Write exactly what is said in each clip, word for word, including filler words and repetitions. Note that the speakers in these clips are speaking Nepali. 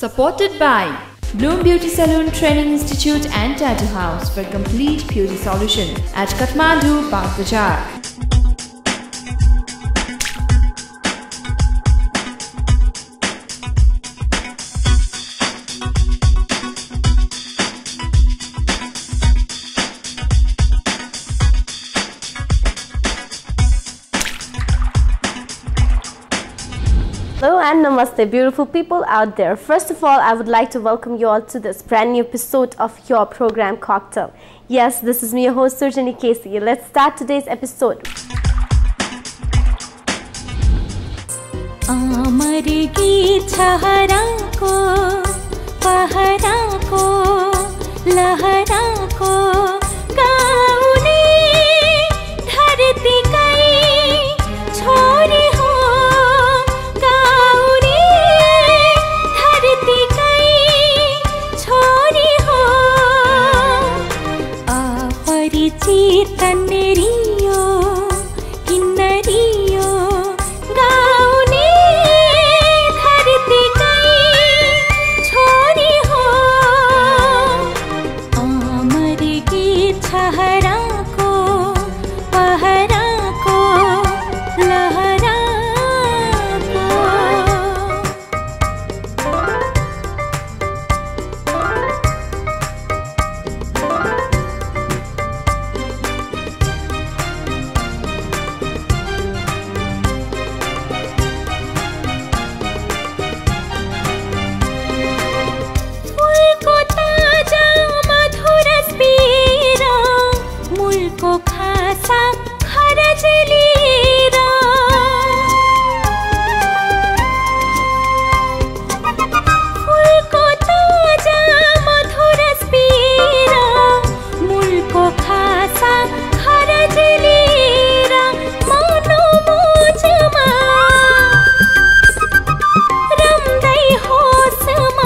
Supported by Bloom Beauty Salon Training Institute and Tattoo House for complete beauty solution at Kathmandu, Bagbajar. Hello and namaste, beautiful people out there. First of all, I would like to welcome you all to this brand new episode of your program Cocktail. Yes, this is me, your host Surjani Casey. Let's start today's episode. आमरगी छहरा को पहरा को लहरा को गाउने धरती कई छोरी हो गाउने धरती कई छोरी हो अपरिचित नेरियो किन्नरियो गाउने धरती कई छोरी हो आमरगी छहरा को पहरा को लहरा को मुल्को ताजा मधुर स्पीरा मुल्को खासा खरज लीरा मुल्को ताजा मधुर स्पीरा मुल्को खासा खरज लीरा मानो मुझमा रमदै होसमा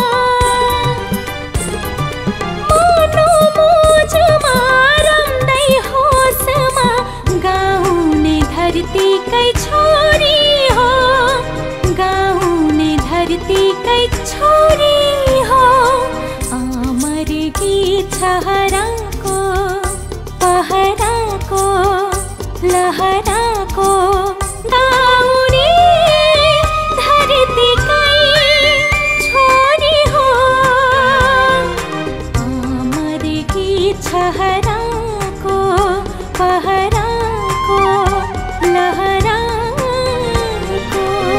मानो मुझमा रमदै होसमा गाउने धरती कै छोरी हो गाउने धरती कै छोरी हो आमरगी छहरा को पहरा को लहरा को गाउने धरती कै छोरी हो आमरगी छहरा को पहरा को लहरा को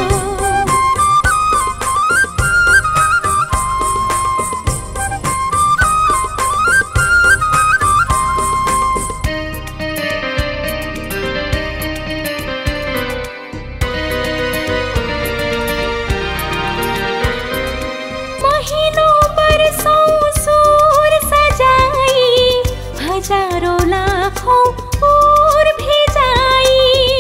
महीनों बरसों सूर सजाई हजारों लाखों और भी जाई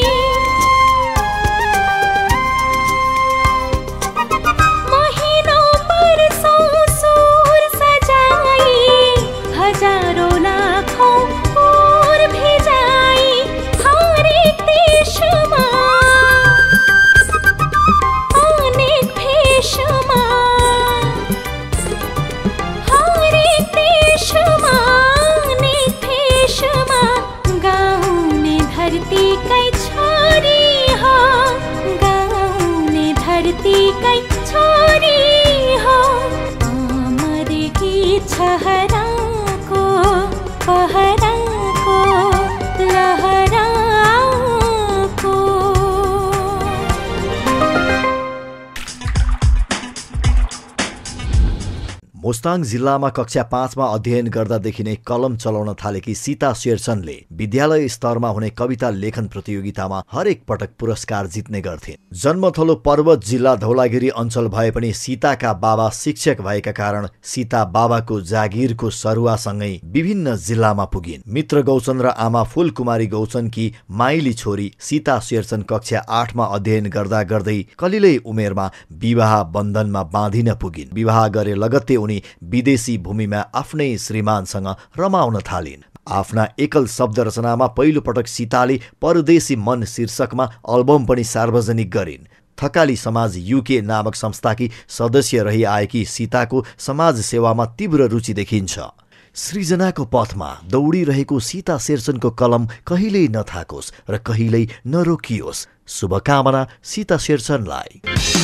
महीनों बरसों सूर सजाई हजारों लाखों और भी जाई हर एक देश में अनेक भेष में हर एक देश में अनेक भेष में गाउने धरती कै छोरी हो गाउने धरती कै छोरी हो आमरगी छहरा को पहरा को लहरा को मोस्ताङ जिल्लामा कक्षा पाँचमा अध्ययन गर्दादेखि नै कलम चलाउन थालेकी सीता शेरचनले विद्यालय स्तरमा हुने कविता लेखन प्रतियोगितामा हरेक पटक पुरस्कार जित्ने गर्थिन्। जन्मथलो पर्वत जिल्ला धौलागिरी अञ्चल भए पनि सीताका बाबा शिक्षक भएका कारण सीता बाबाको जागिरको सरुवासँगै विभिन्न जिल्लामा पुगिन्। मित्र गौचन र आमा फूलकुमारी गौचनकी माइली छोरी सीता शेरचन कक्षा आठमा अध्ययन गर्दा गर्दै कलिलै उमेरमा विवाह बन्धनमा बाँधिन पुगिन्। विवाह गरे लगत्तै उनी विदेशी भूमिमा आफ्नै श्रीमानसँग रमाउन थालिन्। आफ्ना एकल शब्द रचनामा पहिलो पटक सीताले परदेशी मन शीर्षकमा अल्बम पनि सार्वजनिक गरिन्। थकाली समाज युके नामक संस्थाकी सदस्य रही आएकी सीताको समाज सेवामा तीव्र रुचि देखिन्छ। सृजनाको पथमा दौडिरहेको सीता शेरचनको कलम कहिल्यै नथाकोस् र कहिल्यै नरोकियोस्। शुभकामना सीता शेरचनलाई।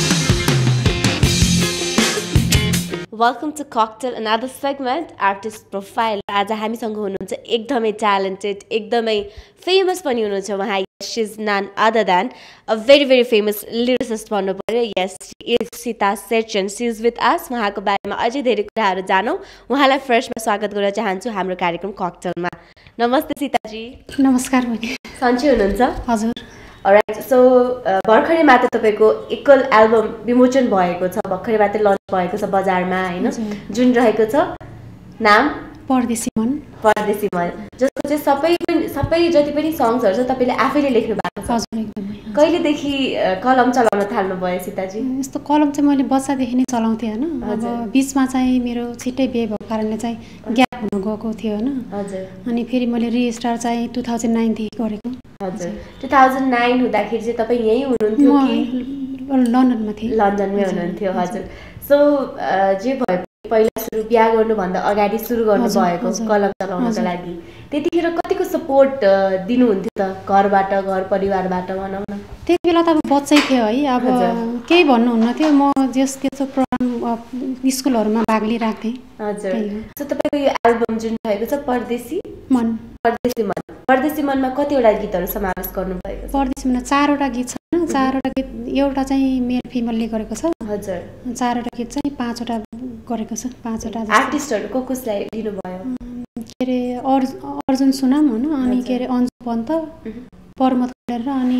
Welcome to cocktail another segment artist profile. आज हामीसँग हुनुहुन्छ एकदमै ट्यालेन्टेड, एकदमै फेमस पनि हुनुहुन्छ उहाँ। She is none other than a very very famous lyricist भन्नु पर्यो। Yes, she is Sita Sherchan. She is with us. उहाँको बारेमा अझै धेरै कुराहरू जानौँ। उहाँलाई फर्स्टमा स्वागत गर्न चाहन्छु हाम्रो कार्यक्रम ककटेलमा। नमस्ते सीताजी। नमस्कार बहिनी। सन्चै हुनुहुन्छ? हजुर। अलराइट, सो भर्खरै मात्र तपाईँको एकल एल्बम विमोचन भएको छ, भर्खरै मात्र लन्च भएको छ बजारमा होइन, जुन रहेको छ नाम परदेशी मन। परदेशी मन, जसको चाहिँ सबै पनि सबै जति पनि सङ्ग्सहरू छ तपाईँले आफैले लेख्नु भएको छ। हजुर, एकदमै। कहिलेदेखि कलम चलाउन थाल्नु भयो सीताजी? यस्तो कलम चाहिँ मैले बच्चादेखि नै चलाउँथेँ होइन। अब बिचमा चाहिँ मेरो छिट्टै बिहे भएको कारणले चाहिँ ग्याप हुन गएको थियो होइन। हजुर। अनि फेरि मैले रिस्टार्ट चाहिँ टु थाउजन्ड नाइनदेखि गरेको। हजुर। टु थाउजन्ड नाइन हुँदाखेरि चाहिँ तपाईँ यहीँ हुनुहुन्थ्यो कि लन्डनमा थिएँ? लन्डनमै हुनुहुन्थ्यो। हजुर। सो जे भए पहिला सुरु बिहा गर्नुभन्दा अगाडि सुरु गर्नुभएको कलम चलाउनको लागि, त्यतिखेर कतिको सपोर्ट दिनुहुन्थ्यो त घरबाट, घर परिवारबाट भनौँ न? त्यति बेला त अब बच्चै थियो है, अब केही भन्नुहुन्न थियो। म जस त्यस्तो प्रोग्राम स्कुलहरूमा भाग लिइरहेको थिएँ। हजुर। सो तपाईँको यो एल्बम जुन रहेको छ परदेशी मन, परदेशी मन, परदेशी मनमा कतिवटा गीतहरू समावेश गर्नुभएको छ? परदेशी मनमा चारवटा गीत छ होइन। चारवटा गीत, एउटा चाहिँ मेल फिमेलले गरेको छ। हजुर। चारवटा गीत चाहिँ पाँचवटा गरेको छ। पाँचवटा आर्टिस्टहरू को कसलाई लिनुभयो? के अरे अर्जुन सुनाम होइन, अनि के अरे अन्जु पन्त, प्रमोद खरेल र अनि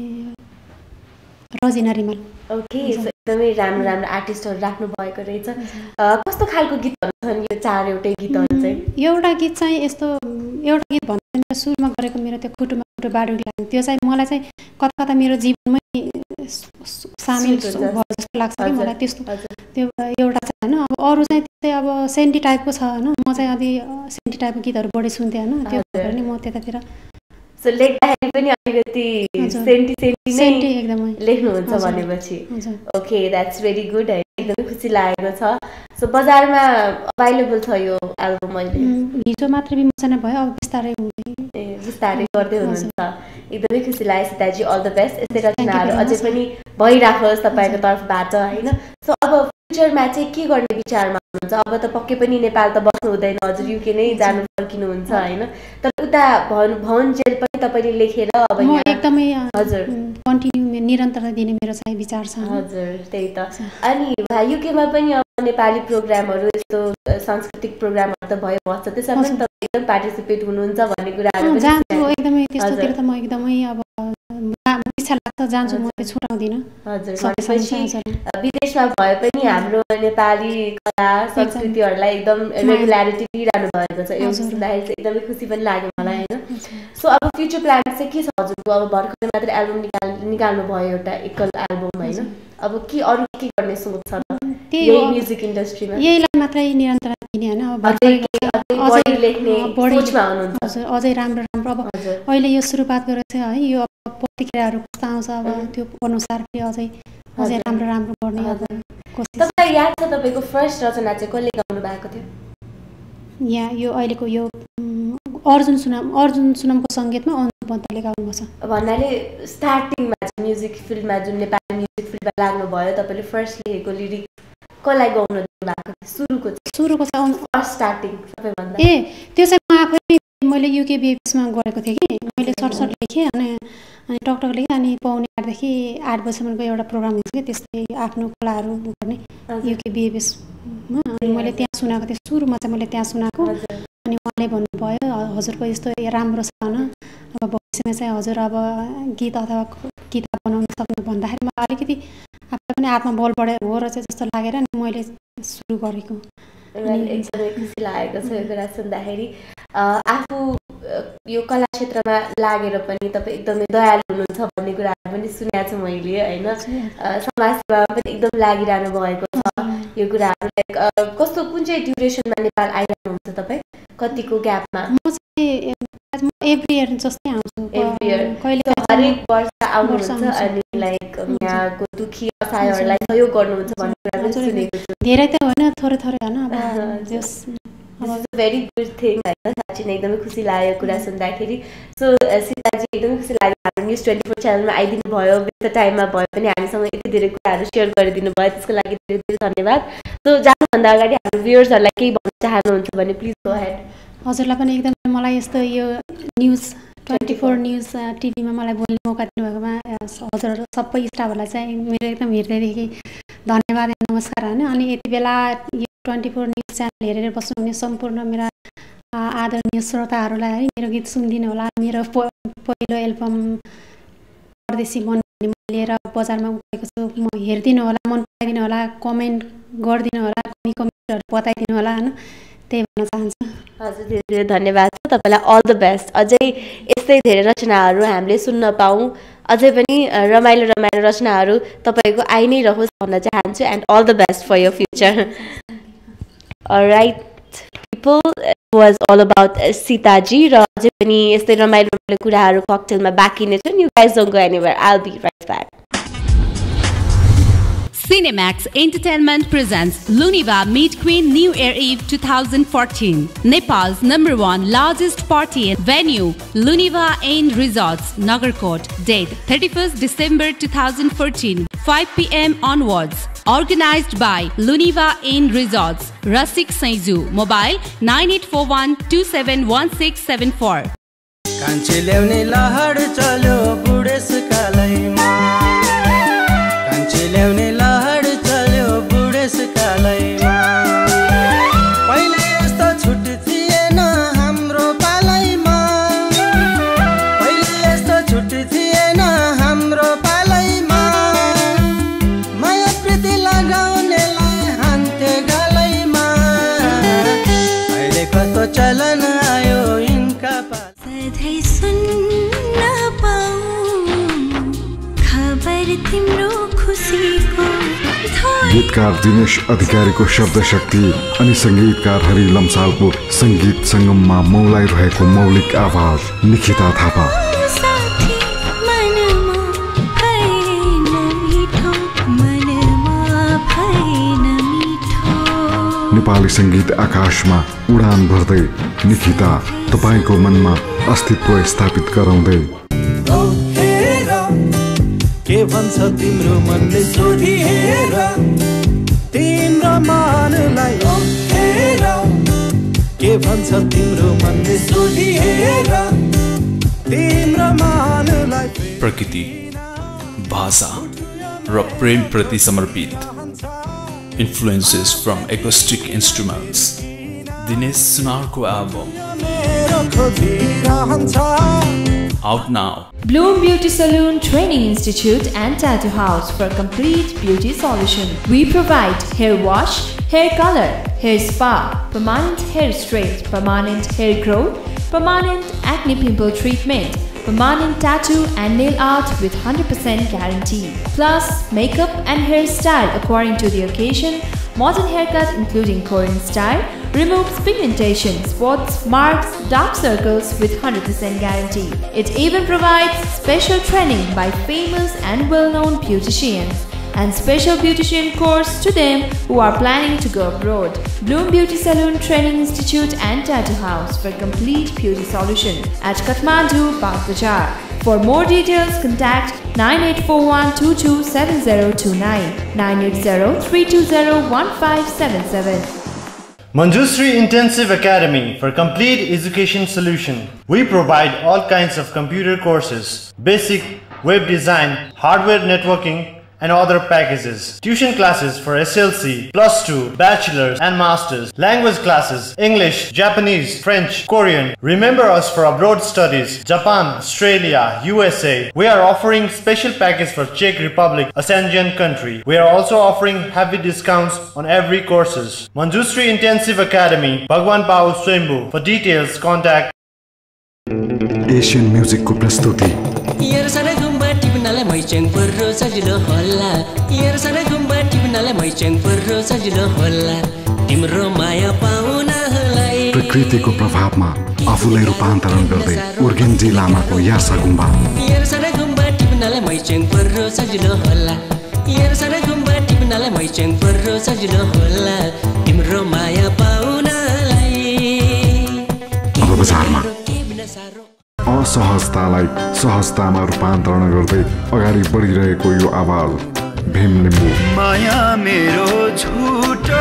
रजिना रिमाल। ओके, एकदमै राम्रो राम्रो आर्टिस्टहरू राख्नु भएको रहेछ। कस्तो खालको गीतहरू छन् यो चार एउटै गीतहरू चाहिँ? एउटा गीत चाहिँ यस्तो, एउटा गीत भन्दा मेरो सुरुमा गरेको मेरो त्यो खुटुमा खुटु बाडुरी लाग्यो, त्यो चाहिँ मलाई चाहिँ कता कता मेरो जीवनमै सामेल भयो जस्तो लाग्छ कि मलाई। त्यस्तो त्यो एउटा चाहिँ होइन। अब अरू चाहिँ त्यस्तै अब सेन्टी टाइपको छ होइन। म चाहिँ अलि सेन्टी टाइपको गीतहरू बढी सुन्थेँ होइन, त्यो भएर नि म त्यतातिर सो लेख्दाखेरि पनि अलिकति सेन्टी सेन्टी नै एकदमै लेख्नुहुन्छ भनेपछि। ओके, द्याट्स भेरी गुड है, एकदमै खुसी लागेको छ। सो बजारमा अभाइलेबल छ यो एल्बम? अहिले हिजो मात्र विमोचन भयो, अब बिस्तारै हुँदै ए बिस्तारै गर्दै हुनुहुन्छ। एकदमै खुसी लाग्यो सीताजी। All the best. यस्तै रचनाहरू अझै पनि भइराखोस् तपाईँको तर्फबाट होइन। सो अब फ्युचरमा चाहिँ के गर्ने विचारमा हुनुहुन्छ? अब त पक्कै पनि नेपाल त बस्नु हुँदैन, हजुर युके नै जानु फर्किनुहुन्छ होइन। तर उता भन भवनजेल पनि तपाईँले लेखेर अब म एकदमै हजुर कन्टिन्यू निरन्तरता दिने मेरो चाहिँ विचार छ। हजुर, त्यही त। अनि युकेमा पनि अब नेपाली प्रोग्रामहरू, यस्तो सांस्कृतिक प्रोग्रामहरू त भयो बस्छ, त्यसमा पनि तपाईँ एकदम पार्टिसिपेट हुनुहुन्छ भन्ने कुराहरू जान्छु एकदमै। त्यस्तोतिर त म एकदमै अब इच्छा लाग्छ, जान्छु, म त्यो छुटाउँदिनँ। हजुर। भनेपछि विदेशमा भए पनि हाम्रो नेपाली कला संस्कृतिहरूलाई एकदम रेगुल्यारिटी दिइरहनु भएको छ। यो सुन्दाखेरि चाहिँ एकदमै खुसी पनि लाग्यो मलाई होइन। सो अब फ्युचर प्लान चाहिँ के छ हजुरको? अब भर्खरै मात्र एल्बम निकाल निकाल्नु भयो, एउटा एकल एल्बम होइन। अब के अरू के गर्ने सोच छ त यही म्युजिक इन्डस्ट्रीमा? यहीलाई मात्रै निरन्तरता दिने होइन। अब अझै लेख्ने सोचमा हुनुहुन्छ? हजुर, अझै राम्रो राम्रो। अब अहिले यो सुरुवात गरेको छ है, यो प्रतिक्रियाहरू कस्तो आउँछ अब त्यो अनुसार फेरि अझै अझै राम्रो राम्रो गर्ने अब कोसिस। तपाईँलाई याद छ तपाईँको फर्स्ट रचना चाहिँ कसले गाउनु भएको थियो? यहाँ यो अहिलेको यो अर्जुन सुनाम, अर्जुन सुनामको सङ्गीतमा अन्जु पन्तले गाउनुभएको छ। भन्नाले स्टार्टिङमा चाहिँ म्युजिक फिल्डमा जुन नेपाली म्युजिक फिल्डमा लाग्नुभयो, तपाईँले फर्स्ट लेखेको लिरिक कसलाई गाउनु दिनुभएको थियो? सुरुको सुरुको चाहिँ फर्स्ट स्टार्टिङ सबैभन्दा? ए त्यो चाहिँ म आफै मैले युके बिएफएसमा गरेको थिएँ कि, मैले सर्ट सर्ट लेखेँ अनि अनि टकटक लेखेँ। अनि पाउने आठदेखि आठ बजीसम्मको एउटा प्रोग्राम हुन्छ कि, त्यस्तै आफ्नो कलाहरू गर्ने युके बिएफएसमा। अनि मैले त्यहाँ सुनाएको थिएँ, सुरुमा चाहिँ मैले त्यहाँ सुनाएको। अनि उहाँले भन्नुभयो हजुरको यस्तो राम्रो छ होइन, अब भविष्यमा चाहिँ हजुर अब गीत अथवा किताब बनाउन सक्नु भन्दाखेरि म अलिकति आफूलाई पनि आत्मबल बढेर हो र चाहिँ जस्तो लागेर नि मैले सुरु गरेको। एकदमै खुसी लागेको छ यो कुरा सुन्दाखेरि। आफू यो कला क्षेत्रमा लागेर पनि तपाईँ एकदमै दयालु हुनुहुन्छ भन्ने कुराहरू पनि सुनेको छु मैले होइन। समाजसेवामा पनि एकदम लागिरहनु भएको छ यो कुराहरू। लाइक कस्तो कुन चाहिँ ड्युरेसनमा नेपाल आइरहनुहुन्छ तपाईँ? कतिको ग्यापमा? म चाहिँ म एभ्री इयर जस्तै आउँछु एभ्री इयर कहिले हरेक वर्ष आउनुहुन्छ अनि लाइक यहाँको दुखी असहायहरूलाई सहयोग गर्नुहुन्छ भन्ने कुरा पनि सुनेको छु धेरै त होइन थोरै थोरै होइन अब जस अब भेरी गुड थिङ होइन साँच्चै नै एकदमै खुसी लाग्यो कुरा सुन्दाखेरि सो सीताजी एकदमै खुसी लाग्यो हाम्रो न्युज ट्वेन्टी फोर च्यानलमा आइदिनु भयो व्यस्त टाइममा भयो पनि हामीसँग यति धेरै कुराहरू सेयर गरिदिनु भयो त्यसको लागि धेरै धेरै धन्यवाद सो जानुभन्दा अगाडि हाम्रो भ्युअर्सहरूलाई केही भन्न चाहनुहुन्छ भने प्लिज गो हेड हजुरलाई पनि एकदम मलाई यस्तो यो न्युज ट्वेन्टी फोर न्युज टिभीमा मलाई बोल्ने मौका दिनुभएकोमा हजुर सबै स्टाफहरूलाई चाहिँ मेरो एकदम हृदयदेखि धन्यवाद नमस्कार होइन अनि यति बेला यो ट्वेन्टी फोर न्युज च्यानल हेरेर बस्नुहुने सम्पूर्ण मेरा आदरणीय श्रोताहरूलाई है मेरो गीत सुनिदिनु होला मेरो पहिलो एल्बम परदेशी मन भन्ने म लिएर बजारमा गएको छु म हेरिदिनु होला मन पराइदिनु होला कमेन्ट गरिदिनु होला कमी कमेन्टहरू बताइदिनु होला होइन त्यही भन्न चाहन्छु हजुर धेरै धेरै धन्यवाद छ तपाईँलाई अल द बेस्ट अझै यस्तै धेरै रचनाहरू हामीले सुन्न पाऊँ अझै पनि रमाइलो रमाइलो रचनाहरू तपाईँको आइ नै रहोस् भन्न चाहन्छु and all the best for your future right people was all about Sitaji र अझै पनि यस्तै रमाइलो रमाइलो कुराहरू ककटेलमा बाँकी नै छन् you guys don't go anywhere I will be right back Cinemax Entertainment presents Luniva Meet Queen New Year Eve twenty fourteen. Nepal's number one largest party venue, Luniva Ain Resorts, Nagarkot. Date thirty-first December twenty fourteen, five p m onwards. Organized by Luniva Ain Resorts, Rasik Saiju. Mobile nine eight four one two seven one six seven four. कान्छे ल्याउने लहर चल्यो बुढेसकालैमा कान्छे ल्याउने लहर चल्यो बुढेसकालैमा पहिले यस्तो छुट थिएन हाम्रो पालैमा पहिले यस्तो छुट थिएन हाम्रो पालैमा माया प्रीति लगाउनेलाई हान्थे गालैमा अहिले कस्तो चलन आयो यिनका सधैँ सुन्न पाऊँ खबर तिम्रो खुसीको गीतकार दिनेश अधिकारीको शब्द शक्ति अनि संगीतकार हरि लम्सालको संगीत संगममा मौलाइरहेको मौलिक आवाज निखिता थापा नेपाली संगीत आकाशमा उडान भर्दै निखिता तपाईको मनमा अस्तित्व स्थापित गराउँदै के भन्छ तिम्रो मनले सोधिएर तिम्रो मनलाई हेर के भन्छ तिम्रो मनले सोधिएर तिम्रो मनलाई प्रकृति भाषा र प्रेम प्रति समर्पित influences from acoustic instruments. Dinesh Sunarko album out now. Bloom Beauty Salon Training Institute and Tattoo House for complete beauty solution. We provide hair wash, hair color, hair spa, permanent hair straight, permanent hair growth, permanent acne pimple treatment, permanent tattoo and nail art with one hundred percent guarantee. Plus, makeup and hairstyle according to the occasion, modern haircut including Korean style, removes pigmentation, spots, marks, dark circles with one hundred percent guarantee. It even provides special training by famous and well-known beauticians and special beautician course to them who are planning to go abroad. Bloom Beauty Salon Training Institute and Tattoo House for complete beauty solution at Kathmandu, Bagbajar. For more details, contact nine eight four one two two seven zero two nine, nine eight zero three two zero one five seven seven. Manjusri Intensive Academy for complete education solution. We provide all kinds of computer courses, basic web design, hardware networking, and other packages. Tuition classes for S L C, plus two, bachelor's and master's. Language classes, English, Japanese, French, Korean. Remember us for abroad studies, Japan, Australia, U S A. We are offering special package for Czech Republic, a Schengen country. We are also offering heavy discounts on every courses. Manjusri Intensive Academy, Bhagwan Pao Swembu. For details, contact Asian Music को प्रस्तुति यार सारा गुम्बा टिप्नालाई मैचङ पर्रो सजिलो होला यार सारा गुम्बा टिप्नालाई मैचङ पर्रो सजिलो होला तिम्रो माया पाउनलाई प्रकृतिको प्रभावमा आफूलाई रूपान्तरण गर्दै उर्गेन्जी लामाको यासा गुम्बा यार सारा गुम्बा टिप्नलाई मैचेङ पर्रो सजिलो होला यार सारा गुम्बा टिप्नलाई मैचेङ पर्रो सजिलो होला तिम्रो माया पाउनलाई अब बजारमा असहजतालाई सहजतामा रूपान्तरण गर्दै अगाडि बढिरहेको यो आवाज भीम लिम्बू माया मेरो झुटो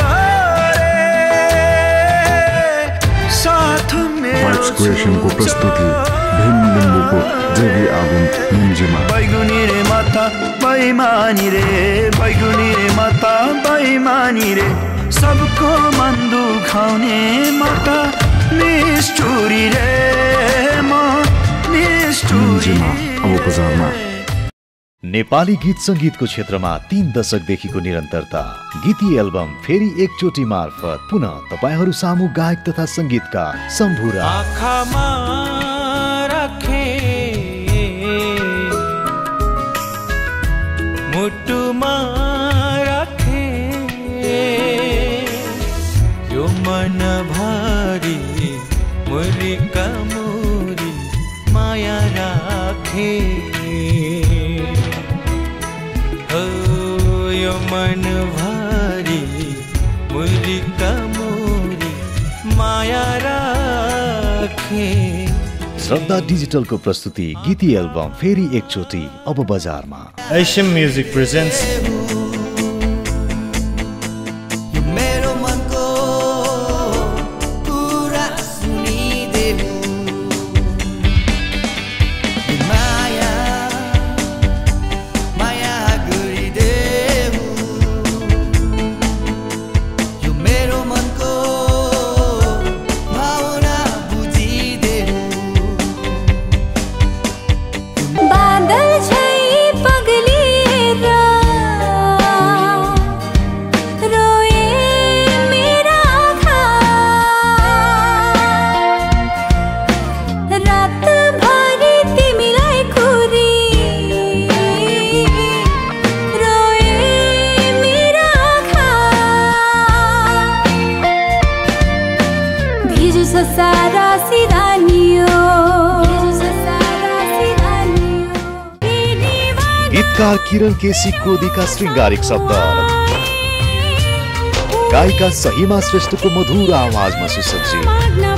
वाइब्स क्रिएसनको प्रस्तुति भीम लिम्बूको डेब्यू एल्बम निम्जेमा बैगुनी रे माता बैमानी रे बैगुनी रे माता बैमानी रे सबको मन दुखाउने माता निष्ठुरी रे म निष्ठुरी अब बजारमा नेपाली गीत संगीतको क्षेत्रमा तीन दशकदेखिको निरन्तरता गीती एल्बम फेरि एकचोटि मार्फत पुनः तपाईहरू सामु गायक तथा संगीतकार शम्भु आँखामा राखे मुटुमा राखे यो मन भारी मुरीका मुरी माया राखे यो मन भारी मुरीका मुरी माया राखे श्रद्धा डिजिटलको प्रस्तुति गीती एल्बम फेरि एकचोटि अब बजारमा एशियन म्युजिक प्रेजेन्ट्स गीतकार किरण केसी कोदीका श्रृंगारिक शब्द गायिका सहिमा श्रेष्ठको मधुर आवाजमा सुसज्जित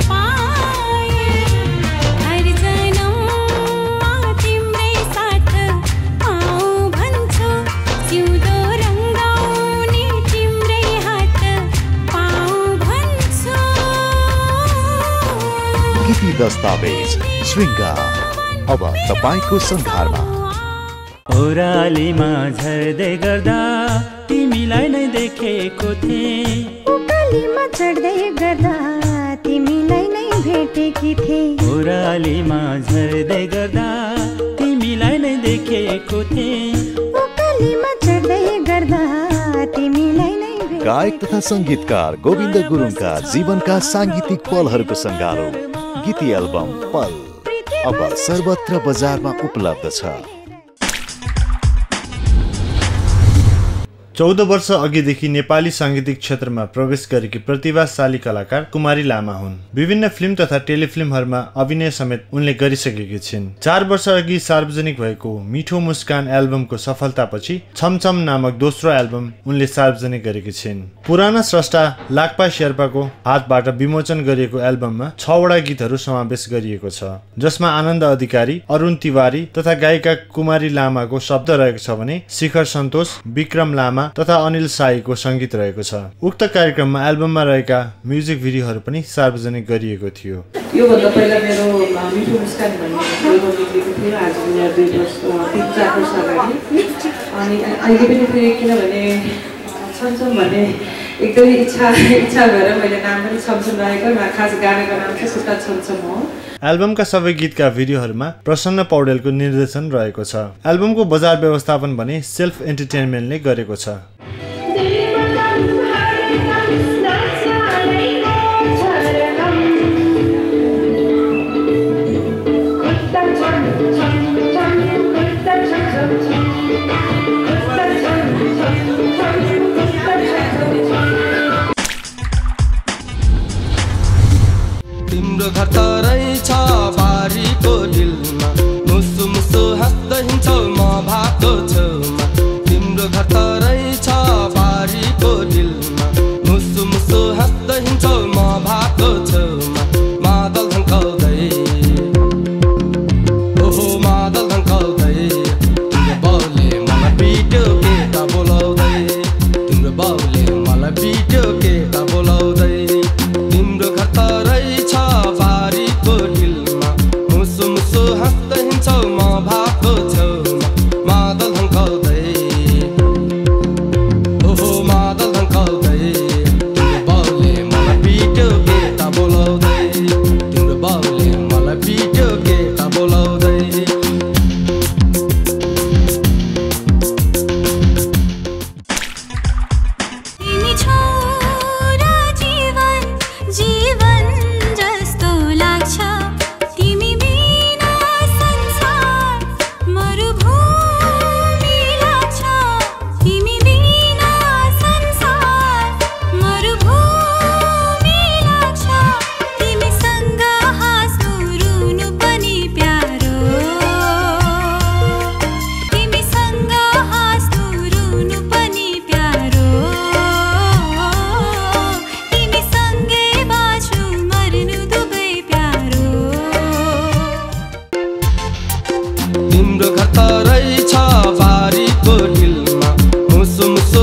गीती दस्तावेज श्रृंगार अब तपाईको संघारमा ओरालीमा झर्दै गर्दा तिमीलाई नै देखेको थिएँ उकालीमा चढ्दै गर्दा तिमीलाई नै भेटेकी थिएँ ओरालीमा झर्दै गर्दा तिमीलाई नै देखेको थिएँ उकालीमा चढ्दै गर्दा तिमीलाई नै गायक तथा संगीतकार गोविन्द गुरुङका जीवनका सांगीतिक पलहरूको सङ्गालो गीती एल्बम पल अब सर्वत्र बजारमा उपलब्ध छ। चौध वर्ष अघिदेखि नेपाली सांगीतिक क्षेत्रमा प्रवेश गरेकी प्रतिभाशाली कलाकार कुमारी लामा हुन्। विभिन्न फिल्म तथा टेलिफिल्महरूमा अभिनय समेत उनले गरिसकेकी छिन्। चार वर्ष अघि सार्वजनिक भएको मिठो मुस्कान एल्बमको सफलतापछि छमछम नामक दोस्रो एल्बम उनले सार्वजनिक गरेकी छिन्। पुराना स्रष्टा लाक्पा शेर्पाको हातबाट विमोचन गरिएको एल्बममा छवटा गीतहरू समावेश गरिएको छ, जसमा आनन्द अधिकारी, अरुण तिवारी तथा गायिका कुमारी लामाको शब्द रहेको छ भने शिखर सन्तोष, विक्रम लामा तथा अनिल साईको संगीत रहेको छ। उक्त कार्यक्रममा एल्बममा रहेका म्युजिक भिडियोहरू पनि सार्वजनिक गरिएको थियो। यो भन्दा पहिला मेरो मिठो मुस्कान भन्ने एल्बम निक्लेको थियो आज दुई वर्ष तीन चार वर्ष अगाडि। अनि अहिले पनि फेरि किनभने छमछम भन्ने एकदमै इच्छा इच्छा भएर मैले नाम पनि छमछम राखेको, खास गानाको नाम चाहिँ सुता छमछम हो। एल्बमका सबै गीतका भिडियोहरूमा प्रसन्न पौडेलको निर्देशन रहेको छ। एल्बमको बजार व्यवस्थापन भने सेल्फ एन्टरटेनमेन्टले गरेको छ।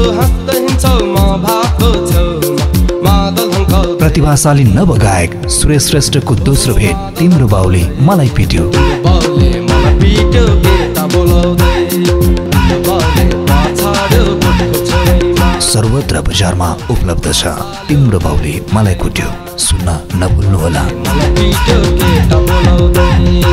हाँस्दै हिँड्छौ म भाको छेउमा मादल हङ्कल प्रतिभाशाली नवगायक सुरेश श्रेष्ठको दोस्रो भेट तिम्रो बाउले मलाई पिट्यो बाउले मलाई पिट्यो बेटा बोलाउँदै बाउले पाछाड्यो बोटको छेउमा सर्वत्र बजारमा उपलब्ध छ तिम्रो बाउले मलाई कुट्यो सुन्न नभुल्नुहोला मलाई पिट्यो बेटा बोलाउँदै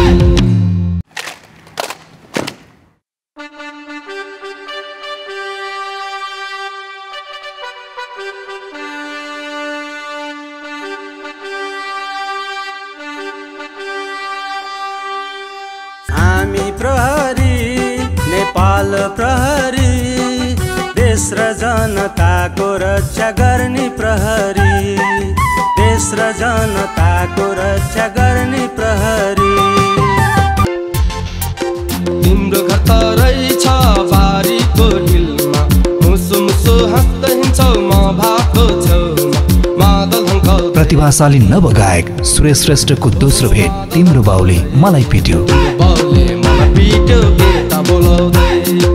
प्रहरी देश र जनताको रक्षा गर्ने प्रहरी देश र जनताको रक्षा गर्ने प्रहरी तिम्रो घर त रहेछ बारीको ढिलमा मुसु मुसु हाँस्दै हिँड्छौ म भाको छेउमा मादल हङ्कल प्रतिभाशाली नवगायक सुरेश श्रेष्ठको दोस्रो भेट तिम्रो बाउले मलाई पिट्यो बाउले मलाई पिट्यो बेटा बोलाउँदै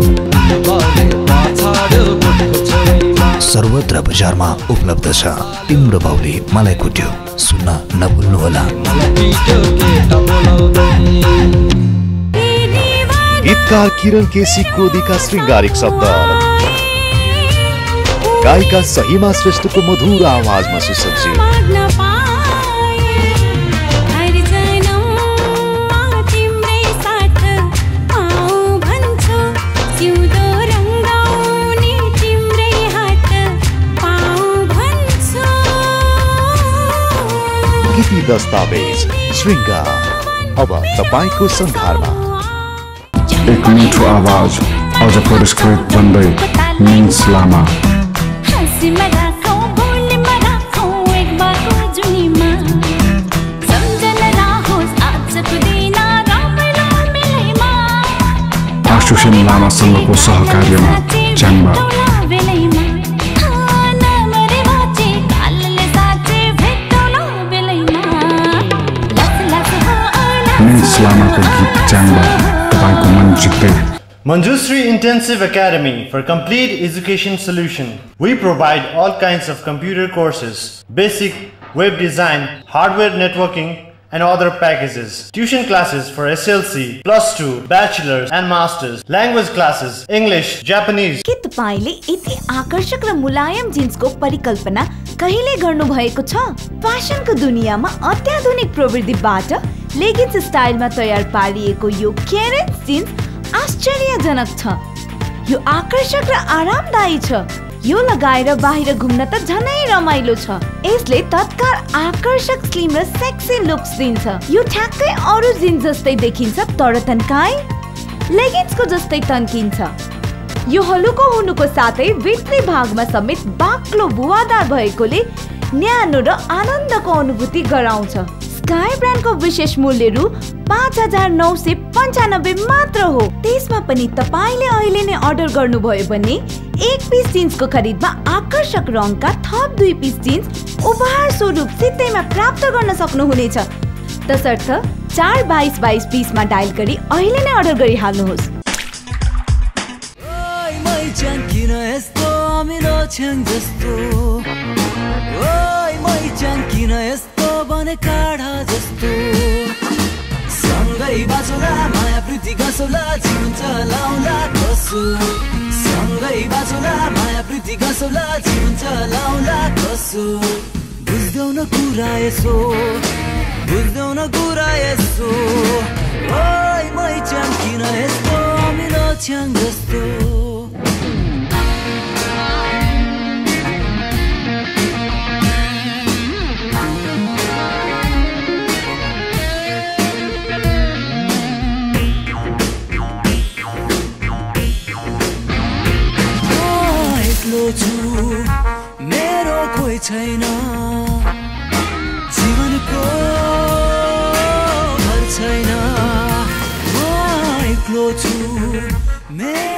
सर्वत्र बजारमा उपलब्ध छ तिम्रो बाउले मलाई कुट्यो सुन्न नभुल्नुहोला गीतकार किरण केसी कोदीका श्रृङ्गारिक शब्द गायिका सहिमा श्रेष्ठको मधुर आवाजमा सुसज्जित दस्तावेज श्रृङ्गार अब तपाईको संघारमा एक मिठो आवाज अझ पुरस्कृत बन्दै मिन्स लामा आशुसेन लामासँगको सहकार्यमा च्याङ्बा लामाको गीत च्याङ्बा तपाईको मन जित्दै Manjushri Intensive Academy for complete education solution. We provide all kinds of computer courses, basic web design, hardware networking, and other packages. Tuition classes for S L C, plus two, bachelors and masters, language classes, English, Japanese. के तपाईले यति आकर्षक र मुलायम जिन्सको परिकल्पना कहिले गर्नु भएको छ? फ्यासनको दुनियाँमा अत्याधुनिक प्रविधिबाट लेगिन्स स्टाइलमा तयार पारिएको यो क्लियरेन्स जिन्स आश्चर्यजनक छ। यो आकर्षक र आरामदायी छ। यो लगाएर बाहिर घुम्न त झनै रमाइलो छ। यसले तत्काल आकर्षक स्लिम र सेक्सी लुक्स दिन्छ। यो ठ्याक्कै अरु जिन्स जस्तै देखिन्छ तर तन्काई लेगिन्सको जस्तै तन्किन्छ। यो हलुको हुनुको साथै भित्री भागमा समेत बाक्लो भुवादार भएकोले न्यानो र आनन्दको अनुभूति गराउँछ। स्काई ब्रान्डको विशेष मूल्य रु पाँच हजार नौ सय पन्चानब्बे मात्र हो। त्यसमा पनि तपाईले अहिले नै अर्डर गर्नुभयो भने एक पिस जिन्सको खरिदमा आकर्षक रङका थप दुई पिस जिन्स उपहार स्वरूप सित्तैमा प्राप्त गर्न सक्नुहुनेछ। तसर्थ चार बाइस बाइस पिसमा डायल गरी अहिले नै अर्डर गरिहाल्नुहोस्। काढा जस्तो सँगै बाँचौला माया प्रीति गाँसौला जीवन चलाउला कसो सँगै बाँचौला माया प्रीति गाँसौला जीवन चलाउला कसो बुझ्दैनौ न कुरा यसो बुझ्दैनौ न कुरा यसो ओइ मै च्याङ किन यस्तो अमिलो च्याङ जस्तो मेरो कोही छैन जीवनको घर छैन म एक्लो छु मेरो